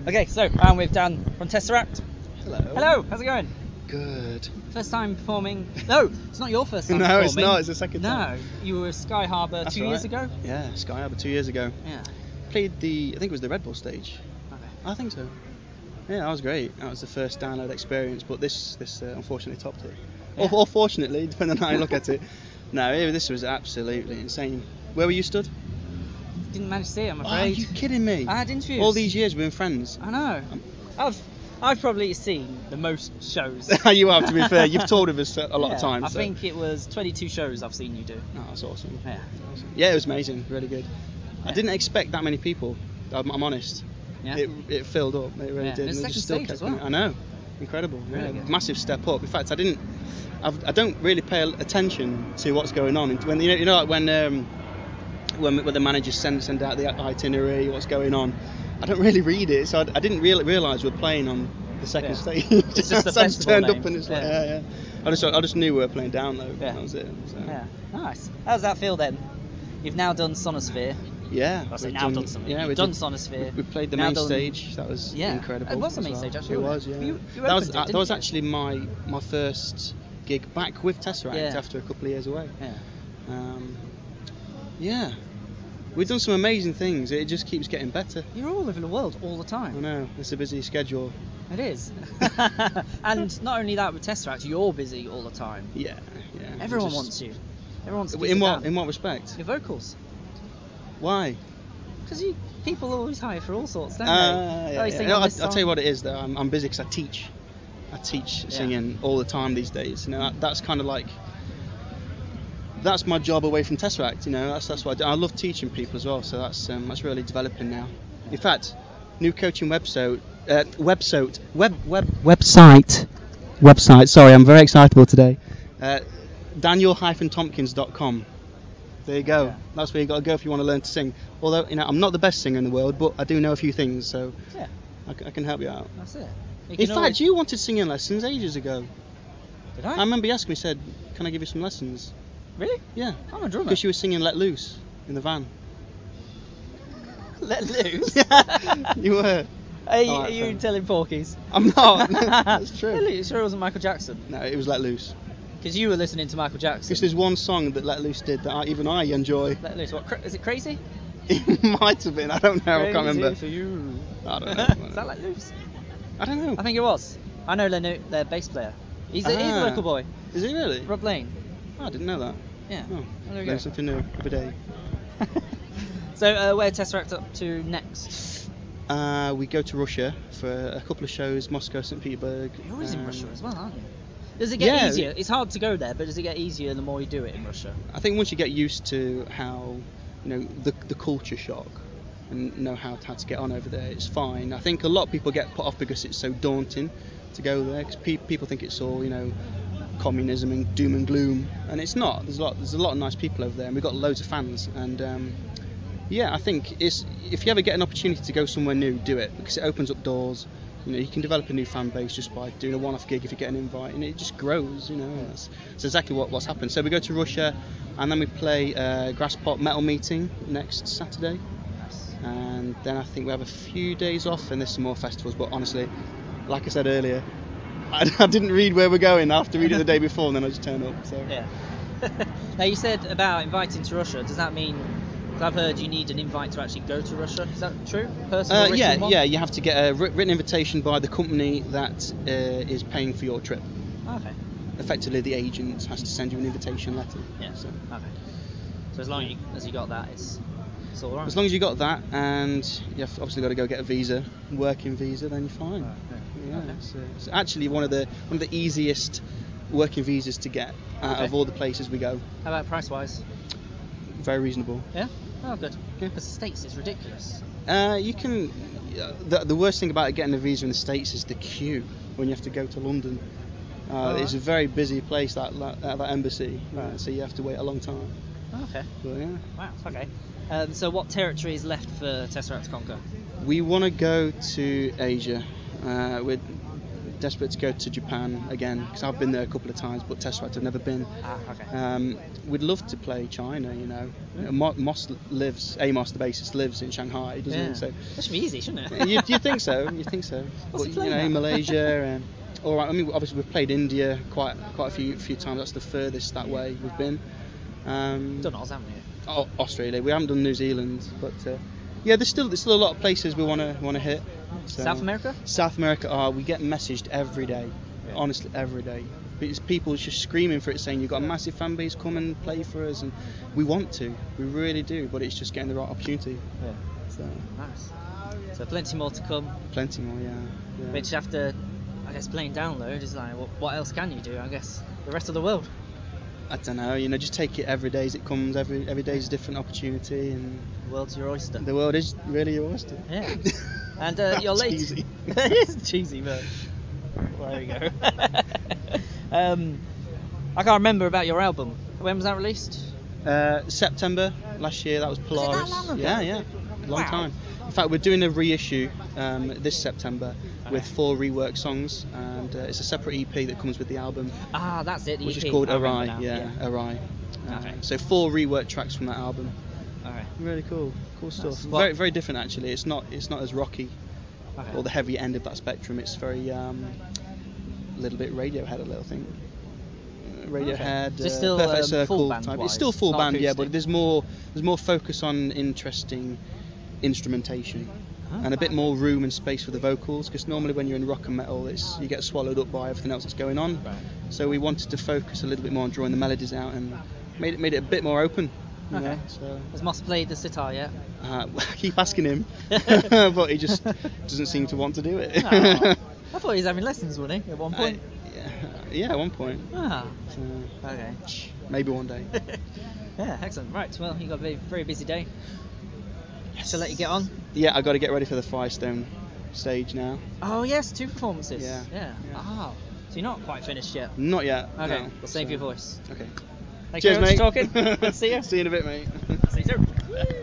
Okay, so I'm with Dan from TesseracT. Hello. Hello, how's it going? Good. First time performing. No, it's not your first time No, performing. it's not. It's the second time. No, you were at Sky Harbour That's 2 years right. ago? Yeah, Sky Harbour 2 years ago. Yeah. Played I think it was the Red Bull stage. Okay. I think so. Yeah, that was great. That was the first download experience, but this unfortunately topped it. Yeah. Or fortunately, depending on how you look at it. No, this was absolutely insane. Where were you stood? Didn't manage to see it, I'm Oh, afraid. are you kidding me? I had interviews. All these years we've been friends. I know. I've probably seen the most shows. You have, to be fair. You've toured with us a lot Yeah, of times. I so. think it was 22 shows I've seen you do. Oh, that's awesome. Yeah. Yeah, it was amazing. Really good. Yeah. I didn't expect that many people. I'm honest. Yeah. It filled up. It really Yeah. did. And we second just still stage kept as well. coming. I know. Incredible. Really Yeah. good. Massive step up. In fact, I don't really pay attention to what's going on. When like when the managers send out the itinerary, what's going on, I don't really read it. So I didn't really realise we're playing on the second stage. It's just the So I just festival turned name. up and it's like, Yeah. yeah. I just knew we were playing download. Yeah. That was it. So. Yeah. Nice. How does that feel then? You've now done Sonosphere. Yeah. I say we've now done something. Yeah, You've we done did. Sonosphere. We played the Now main done- stage. That was Yeah. incredible. It was the as main well. stage, actually, It wasn't was, it? yeah. You that was opened it, that was didn't you? actually my first gig back with TesseracT Yeah. after a couple of years away. Yeah. Yeah. We've done some amazing things. It just keeps getting better. You're all over the world all the I time. know. It's a busy schedule. It is. And not only that, with TesseracT, you're busy all the time. Yeah. Yeah. Everyone Just- wants you. Everyone wants to In sit what down. respect? Your vocals. Why? Because people always hire for all sorts, don't they? Yeah, Oh, you yeah. sing No, on I'll this tell you song. what it is though. I'm busy because I teach. I teach singing all the time these days. You know, that's kind of like that's my job away from TesseracT. You know, that's what I do. I love teaching people as well. So that's really developing now. In fact, new coaching website. Sorry, I'm very excitable today. Daniel-Tompkins.com. There you go. Yeah. That's where you got to go if you want to learn to sing. Although I'm not the best singer in the world, but I do know a few things, so Yeah, I can help you out. that's it. You In can fact, always- you wanted singing lessons ages ago. Did I I? remember you asked me, said, "Can I give you some lessons?" Really? Yeah, I'm a drummer. because you were singing "Let Loose" in the van. Let loose. You were. Are you, Alright, are you fine. telling porkies? I'm not. That's true. Really? You sure it wasn't Michael Jackson? No, it was "Let Loose." Because you were listening to Michael Jackson. Because there's one song that "Let Loose" did that even I enjoy. Let loose. What? Is it Crazy? It might have been. I don't know. I can't remember. Crazy for you. I don't know. Is that Let Loose? I don't know. I think it was. I know their bass player. He's a local boy. Is he really? Rob Lane. Oh, I didn't know that. Yeah. Oh, There we learn go. something new every day. So where TesseracT up to next? We go to Russia for a couple of shows, Moscow, St. Petersburg. You're always in Russia as well, aren't you? Does it get Yeah. easier? It's hard to go there, but does it get easier the more you do it in Russia? I think once you get used to how, the culture shock and know how to get on over there, it's fine. I think a lot of people get put off because it's so daunting to go there, because people think it's all, communism and doom and gloom, and it's not. There's a lot of nice people over there, and we've got loads of fans, and I think if you ever get an opportunity to go somewhere new, do it, because it opens up doors. You can develop a new fan base just by doing a one-off gig if you get an invite, and it just grows. That's exactly what's happened. So we go to Russia, and then we play Grasspot Metal Meeting next Saturday, and then I think we have a few days off, and there's some more festivals. But honestly, like I said earlier, I didn't read where we're going after reading the day before, and then I just turned up. So Yeah. Now you said about inviting to Russia. Does that mean? Because I've heard you need an invite to actually go to Russia. Is that true? Personal written one? You have to get a written invitation by the company that is paying for your trip. Okay. Effectively, the agent has to send you an invitation letter. Yeah. So, Okay. So as long as you got that, it's all right. as long as you got that, and you've obviously got to go get a visa, working visa, then you're fine. Right, Yeah, okay. it's actually one of the easiest working visas to get out Okay. of all the places we go. How about price-wise? Very reasonable. Yeah. Oh, good. Yeah. Because the States is ridiculous. You can. The worst thing about getting a visa in the States is the queue when you have to go to London. It's a very busy place, that embassy, Right. so you have to wait a long time. Okay. But yeah, Wow. Okay. So what territory is left for TesseracT to conquer? we want to go to Asia. We're desperate to go to Japan again because I've been there a couple of times, but TesseracT I've never been. Okay. We'd love to play China, you know. Amos lives, the bassist, lives in Shanghai, doesn't he? So that should be easy, shouldn't it? you think so? You think so? What's But he playing you know, at? Malaysia. All right. I mean, obviously we've played India quite a few times. That's the furthest that way we've been. Done Oz, haven't you? Oh, Australia. We haven't done New Zealand, but yeah, there's still a lot of places we want to hit. So, South America? South America. We get messaged every day. Yeah. Honestly, every day. It's people just screaming for it, saying you've got a massive fan base, come and play for us, and we want to, we really do, but it's just getting the right opportunity. Yeah. So Nice. So plenty more to come. plenty more, yeah. Which after, I guess, playing Download is like, what else can you do? I guess the rest of the world. I don't know, you know, just take it every day as it comes. Every day is a different opportunity, and The world's your oyster. the world is really your oyster. Yeah. And your late. Cheesy. It is cheesy, but well, there you go. I can't remember about your album. When was that released? September last year. That was Polaris. that long ago? Yeah, long Wow. time. In fact, we're doing a reissue this September with 4 reworked songs, and it's a separate EP that comes with the album, Ah, that's it. The which EP. is called I remember Arai. now. Yeah, Arai. Okay. So 4 reworked tracks from that album. Okay. Really cool stuff. Well- Very different actually. It's not as rocky Okay. or the heavy end of that spectrum. It's very a little bit Radiohead, a little thing. Radiohead, So it's still, Perfect Circle full band type. wise, It's still full not band, yeah, acoustic. but there's more focus on interesting instrumentation and a bit more room and space for the vocals. Because normally when you're in rock and metal, you get swallowed up by everything else that's going on. Right. So we wanted to focus a little bit more on drawing the melodies out and made it a bit more open. You Okay. know, so Has Moss played the sitar yet? I keep asking him, but he just doesn't seem to want to do it. Oh. I thought he was having lessons, wasn't he, at one point? Yeah, at one point. Ah, So, okay. maybe one day. Yeah, excellent. Right, well, you've got a very, very busy day. So let you get on. Yeah, I got to get ready for the Firestone stage now. Oh, yes, 2 performances. Yeah. Yeah. Oh, so you're not quite finished yet. Not yet. Okay, no. we'll save So- your voice. Okay. Thank you Cheers, very much mate. for talking. Good to see you. See you in a bit, mate. See you soon.